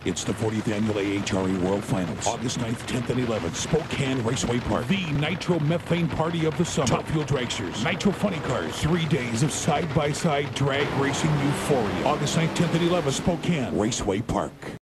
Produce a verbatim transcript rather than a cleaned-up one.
It's the fortieth Annual A H R A World Finals. August ninth, tenth, and eleventh. Spokane Raceway Park. The Nitro Methane Party of the Summer. Top Fuel Dragsters. Nitro Funny Cars. Three days of side-by-side drag racing euphoria. August ninth, tenth, and eleventh. Spokane Raceway Park.